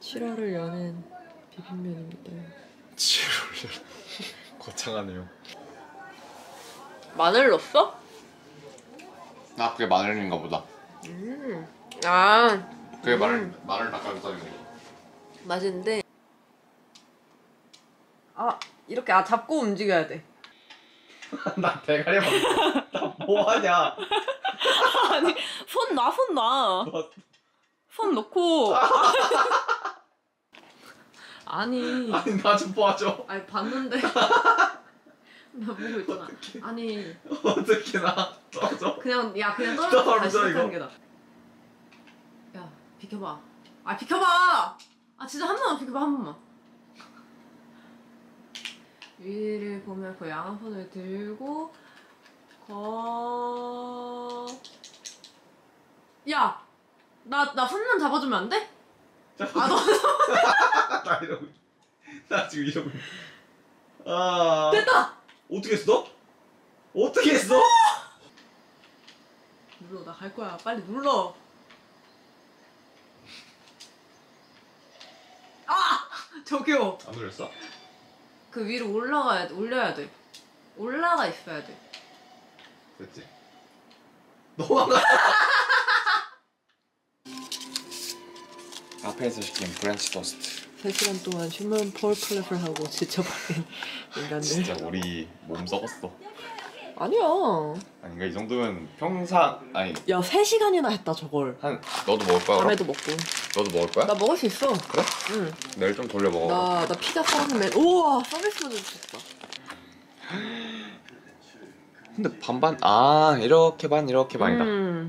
7월을 여는 비빔면입니다. 7월 거창하네요. 마늘 넣었어? 아 그게 마늘인가 보다. 아 그게 마늘 닭가슴살인가 보다. 맛있는데 이렇게 잡고 움직여야 돼. 나 대가리 먹어. 나 뭐하냐. 아니 손 놔. 손 놓고 아니 나 좀 봐줘. 아니 봤는데 나 보고 있잖아. 어떡해. 아니 어떻게 나 떨어져. 그냥 떨어져 다시 떨어져, 시작하는 게 나아. 야 비켜봐. 비켜봐. 진짜 한 번만 비켜봐. 한 번만. 위를 보면 그 양손을 들고 야! 나 손만 잡아주면 안 돼? 너 나 이러고. 나 지금 이러고. 됐다! 어떻게 했어? 어떻게 했어? 눌러. 나 갈 거야. 빨리 눌러. 저기요. 안 눌렸어? 그 위로 올려야 돼. 올라가 있어야 돼. 됐지? 너가 앞에서 시킨 브랜치 토스트. 3시간 동안 휴먼 폴클랩을 하고 지쳐버린 인간들. 진짜 우리 몸 썩었어. 아니야. 아닌가? 이 정도면 평상 아니 야 3시간이나 했다 저걸. 너도 먹을 거야? 밤에도 먹고. 너도 먹을 거야? 나 먹을 수 있어. 그래? 응. 내일 좀 돌려 먹어. 나 피자 사왔으면 우와 서비스로 줄 수 있다. 근데 반반 이렇게 반 이렇게 반이다.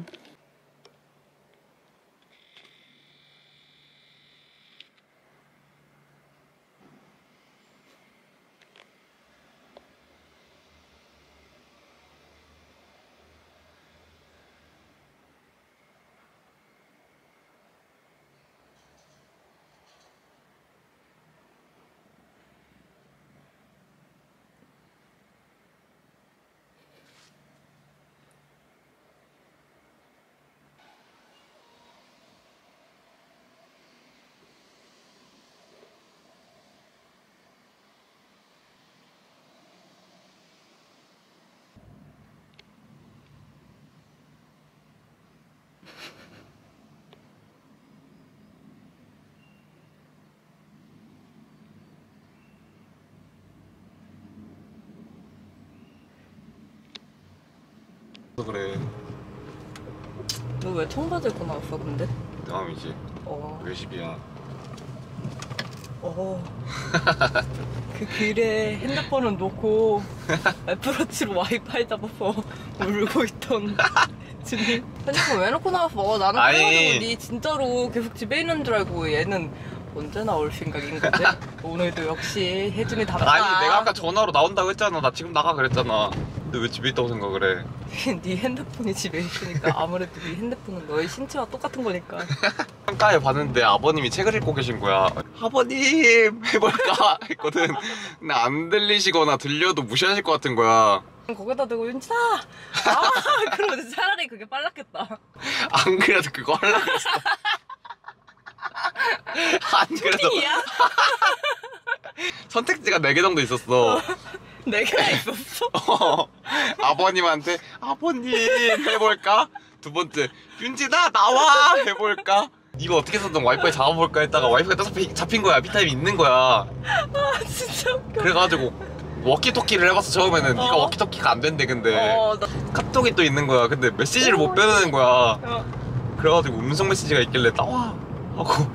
그래. 너 왜 청바지 입고 나왔어 근데? 다음이지. 외식이야. 그 길에 핸드폰을 놓고 애플워치로 와이파이 잡아서 울고 있던 주님. 핸드폰 왜 놓고 나왔어? 나는 그래가지고 니 진짜로 계속 집에 있는 줄 알고 얘는 언제 나올 생각인 거지? 오늘도 역시 혜준이 답다. 아니 내가 아까 전화로 나온다고 했잖아. 나 지금 나가 그랬잖아. 근데 왜 집에 있다고 생각을 해? 네 핸드폰이 집에 있으니까 아무래도 네 핸드폰은 너의 신체와 똑같은 거니까. 창가에 봤는데 아버님이 책을 읽고 계신 거야. 아버님 해볼까 했거든. 근데 안 들리시거나 들려도 무시하실 것 같은 거야. 거기다 대고 윤진아! 그러면 차라리 그게 빨랐겠다. 안 그래도 그거 하려고 했어. 안 그래도 선택지가 4개 정도 있었어. 4개나 있었어? 아버님한테 아버님 해볼까? 두 번째 윤진아 나와 해볼까? 이거 어떻게 썼던 와이파이 잡아볼까 했다가 와이파이가 딱 잡힌 거야. 피타임이 있는 거야. 진짜 웃겨. 그래가지고 워키토키를 해봤어. 처음에는 네가 워키토키가 안 된대. 근데 카톡이 또 있는 거야. 근데 메시지를 못 빼내는 거야. 그래가지고 음성 메시지가 있길래 나와 하고.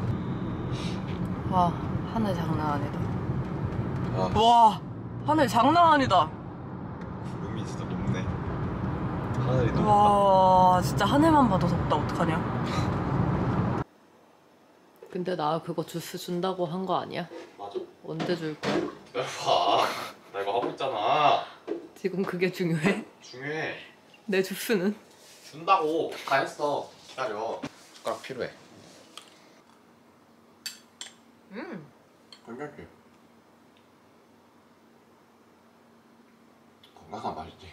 하늘 장난 아니다. 와 하늘 장난 아니다. 구름이 진짜 높네. 하늘이 높다. 와 진짜 하늘만 봐도 덥다. 어떡하냐. 근데 나 그거 주스 준다고 한 거 아니야? 맞아. 언제 줄 거야? 야 봐. 나 이거 하고 있잖아. 지금 그게 중요해? 중요해. 내 주스는? 준다고. 다 했어. 기다려. 숟가락 필요해. 괜찮지? 건강한 맛이지.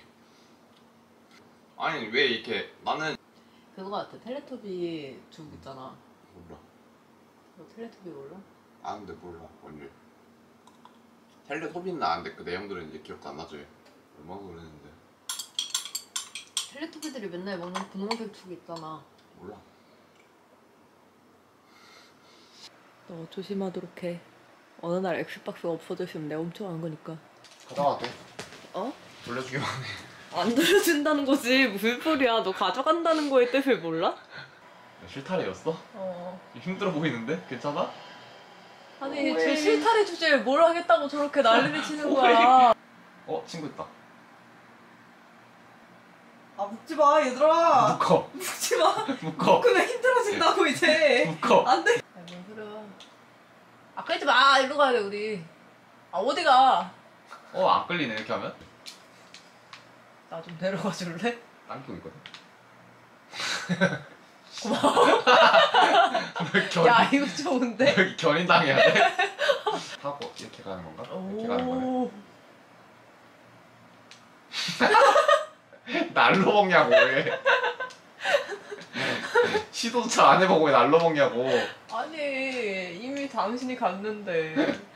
아니 왜 이렇게 나는 그거 같아. 텔레토비 죽 있잖아. 몰라. 너 텔레토비 몰라? 아는데 몰라 원래. 텔레토비는 아는데 그 내용들은 이제 기억도 안 나죠. 얼마나 그랬는데. 텔레토비들이 맨날 먹는 분홍색 죽 있잖아. 몰라. 너 조심하도록 해. 어느 날 엑스박스가 없어졌으면 내가 훔쳐가는 거니까. 가져가도 돼. 어? 돌려주기만 해. 안 돌려준다는 거지. 무슨 소리야. 너 가져간다는 거의 뜻을 몰라? 실타래였어? 어. 힘들어 보이는데? 괜찮아? 아니 제 실타래 주제에 뭘 하겠다고 저렇게 난리를 치는 거야. 친구 있다. 아 묶지 마 얘들아. 묶어. 묶지 마. 묶어. 묶으면 힘들어진다고 이제. 묶어. 안 돼. 뭔 소리야. 아 끌지 마. 일로 가야 돼 우리. 아 어디 가? 안 끌리네 이렇게 하면? 나 좀 데려가 줄래? 당기고 있거든. 고마워. 야 이거 좋은데? 여기 견인당해야 돼? 하고 이렇게 가는 건가? 이렇게 가는 거네. 날로 먹냐고 왜? 시도조차 안 해보고 왜 날로 먹냐고. 아니 이미 당신이 갔는데.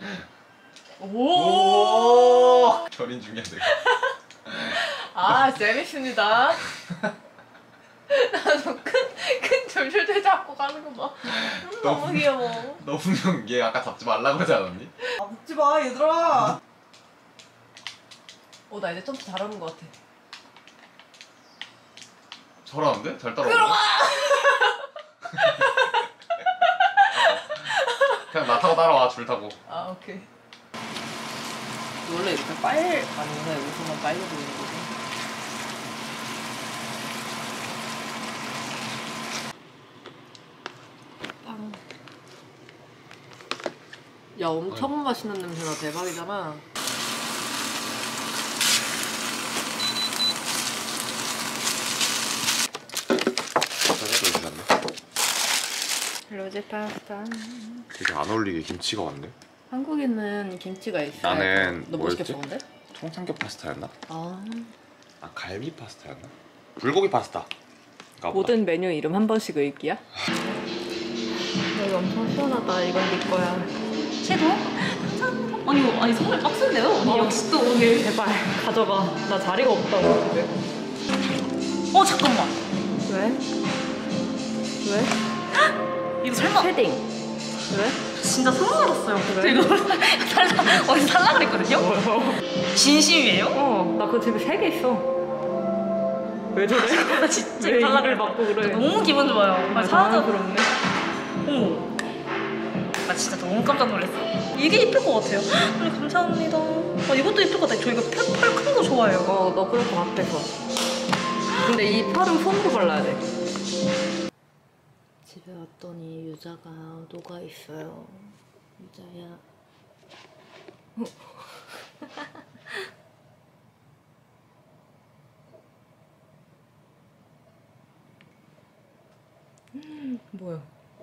오! 견인 중이야 내가. 아 재밌습니다. 나도 큰 줄줄줄 잡고 가는 거 봐. 너무 귀여워. 너 분명 얘 아까 잡지 말라고 하지 않았니? 아 묶지 마 얘들아. 나 이제 점프 잘하는 거 같아. 잘하는데? 잘 따라오네. 그냥 나 타고 따라와 줄 타고. 아 오케이. 원래 이렇게 아니구나. 여기서만 빨개 보이는 거지. 빵. 야 엄청 맛있는 냄새나. 대박이잖아. 로제 파스타. 되게 안 어울리게 김치가 왔네. 한국에는 김치가 있어. 나는 너 뭐였지? 멋있게 먹는데? 통삼겹 파스타였나? 아. 갈비 파스타였나? 불고기 파스타. 모든 메뉴 이름 한 번씩 읽기야? 여기 엄청 시원하다. 이건 네 거야. 섀도우? 아니 선물 빡센데요? 언니 역시 또 오늘 제발 가져가. 나 자리가 없다고 집에. 잠깐만 왜? 왜? 이거 설마 패딩. 왜? 진짜 소름 돋았어요. 그래? 이거 어디서 살라 그랬거든요? 진심이에요? 나 그 집에 3개 있어. 왜 저래? 나 진짜 왜 이거 살라 이걸 그래. 받고 그래? 너무 기분 좋아요. 사다 그렇네. 어머 나 진짜 너무 깜짝 놀랐어. 이게 이쁠 것 같아요. 언니 감사합니다. 이것도 이쁠 것 같아요. 저 이거 펄 큰 거 좋아해요. 너 그럴 것 같아서. 근데 이 펄은 폼으로 발라야 돼. 집에 왔더니 유자가 녹아 있어요. 유자야. 뭐야?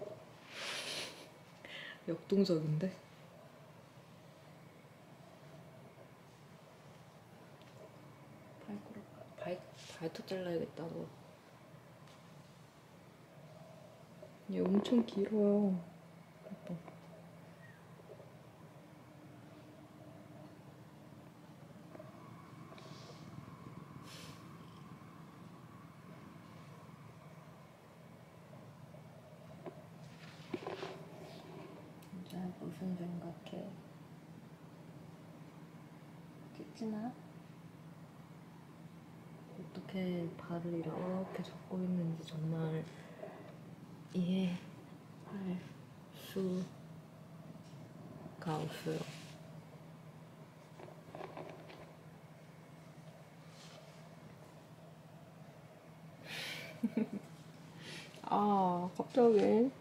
역동적인데? 발톱 잘라야겠다. 너. 얘 엄청 길어요. 예뻐. 진짜 무슨 생각해? 찢지나? 어떻게 발을 이렇게 접고 있는지 정말 이해할 수가 없어요. 아, 갑자기.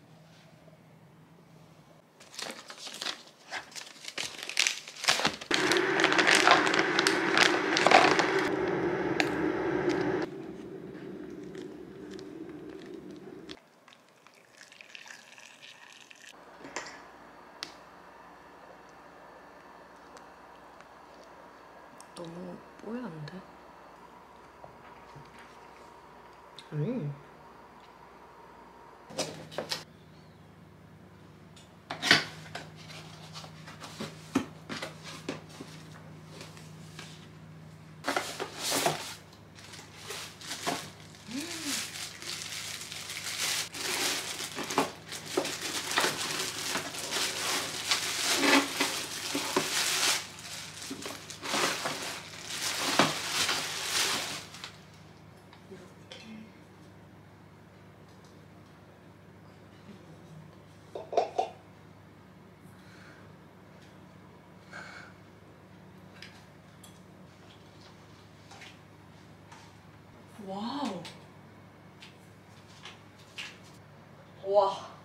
너무 뽀얀데? 와.